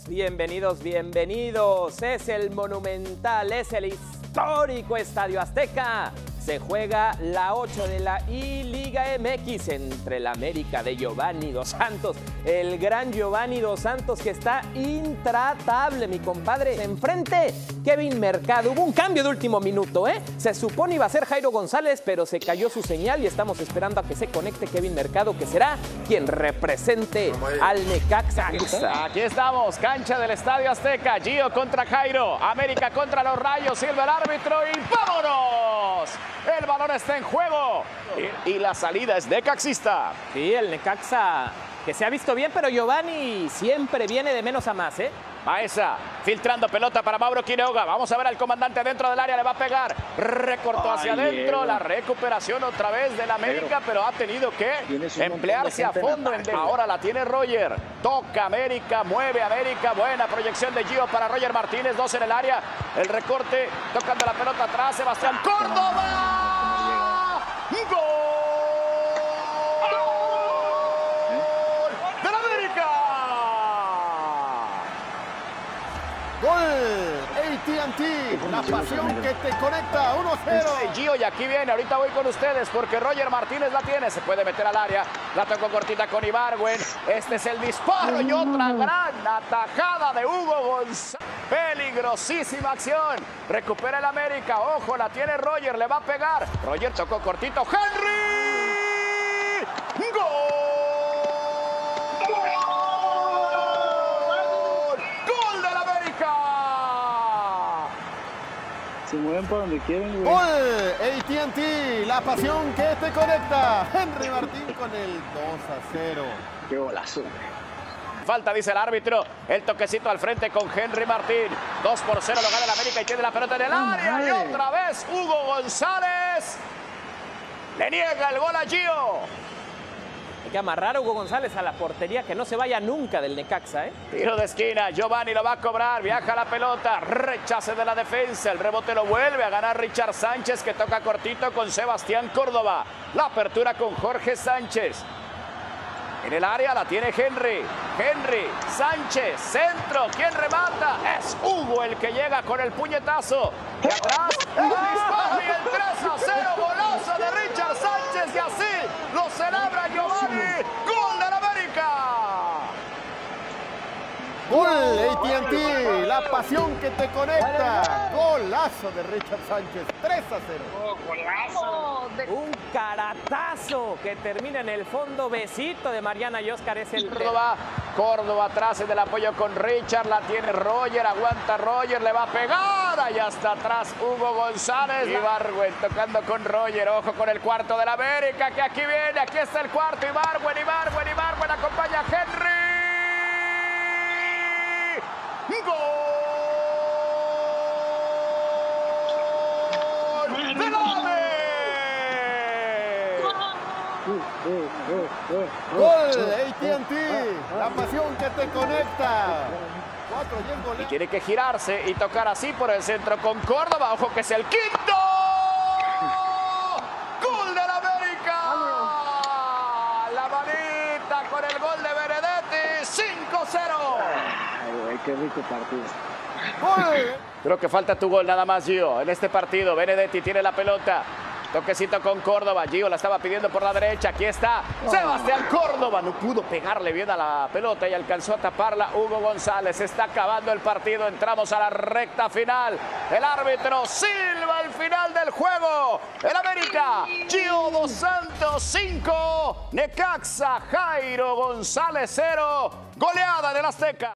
Bienvenidos, bienvenidos. Es el monumental, es el histórico Estadio Azteca. Se juega la 8 de la I-Liga MX entre el América de Giovanni Dos Santos. El gran Giovanni Dos Santos que está intratable, mi compadre. Enfrente, Kevin Mercado. Hubo un cambio de último minuto, ¿eh? Se supone iba a ser Jairo González, pero se cayó su señal y estamos esperando a que se conecte Kevin Mercado, que será quien represente al Necaxa. Aquí estamos, cancha del Estadio Azteca. Gio contra Jairo, América contra los Rayos, silba el árbitro y ¡vámonos! El balón está en juego y la salida es necaxista. Sí, el Necaxa que se ha visto bien, pero Giovanni siempre viene de menos a más, ¿eh? Maesa, filtrando pelota para Mauro Quiroga. Vamos a ver al comandante dentro del área, le va a pegar. Recortó hacia adentro, la recuperación otra vez del América, pero ha tenido que emplearse a fondo. Ahora la tiene Roger. Toca América, mueve América. Buena proyección de Gio para Roger Martínez. 2 en el área. El recorte, tocando la pelota atrás. Sebastián Córdoba. ¡Gol! Gol, AT&T, la pasión que te conecta, 1-0. Gio, y aquí viene, ahorita voy con ustedes porque Roger Martínez la tiene, se puede meter al área, la tocó cortita con Ibargüen, este es el disparo y otra gran atajada de Hugo González. Peligrosísima acción, recupera el América, ojo, la tiene Roger, le va a pegar, Roger tocó cortito, Henry, ¡gol! Se mueven por donde quieren, güey. Gol, AT&T, la pasión que te conecta. Henry Martín con el 2-0. Qué golazo, güey. Falta, dice el árbitro. El toquecito al frente con Henry Martín. 2-0 lo gana el América y tiene la pelota en el área. Y otra vez Hugo González le niega el gol a Gio. Hay que amarrar a Hugo González a la portería, que no se vaya nunca del Necaxa, ¿eh? Tiro de esquina, Giovanni lo va a cobrar, viaja la pelota, rechace de la defensa, el rebote lo vuelve a ganar Richard Sánchez, que toca cortito con Sebastián Córdoba. La apertura con Jorge Sánchez. En el área la tiene Henry. Henry, Sánchez, centro. ¿Quién remata? Es Hugo el que llega con el puñetazo. De atrás, el disparo y el 3-0. Golazo de Richard Sánchez y así lo celebra Giovanni. ¡Gol del América! Gol, AT&T, la pasión que te conecta. Golazo de Richard Sánchez, 3-0. Un caratazo que termina en el fondo. Besito de Mariana y Oscar. Es el Córdoba atrás en el apoyo con Richard. La tiene Roger. Aguanta Roger. Le va a pegar. Allá está atrás Hugo González. Ibargüen tocando con Roger. Ojo con el cuarto del América. Que aquí viene. Aquí está el cuarto. Ibargüen acompaña a Henry. ¡Gol! ¡De Gol, AT&T, la pasión que te conecta. 4-10 goles. Y tiene que girarse y tocar así por el centro con Córdoba. Ojo que es el quinto. ¡Gol del América! La manita con el gol de Benedetti. 5-0. Ay, güey, qué rico partido. Gol. Creo que falta tu gol nada más, Gio. En este partido, Benedetti tiene la pelota. Toquecito con Córdoba. Gio la estaba pidiendo por la derecha. Aquí está Sebastián Córdoba. No pudo pegarle bien a la pelota y alcanzó a taparla Hugo González. Está acabando el partido. Entramos a la recta final. El árbitro silba el final del juego. El América, Gio Dos Santos 5. Necaxa, Jairo González 0. Goleada del Azteca.